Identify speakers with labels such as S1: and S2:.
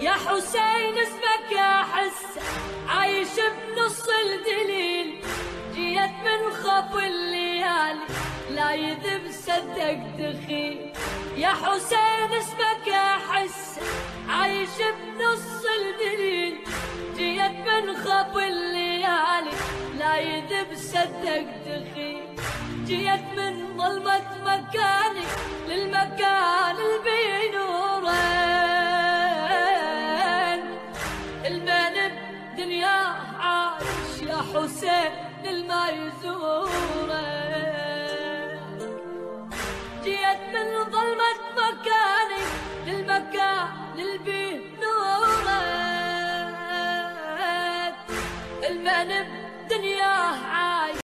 S1: يا حسين اسمك احس عايش بنص الدليل، جيت من خف الليالي لا يذب صدق دخيل. يا حسين اسمك احس عايش بنص الدليل، جيت من خف الليالي لا يذب صدق دخيل. جيت من ظلمة مكاني للمكان اللي بنورين، المن بدنياه عايش يا حسين للما يزورين. جيت من ظلمة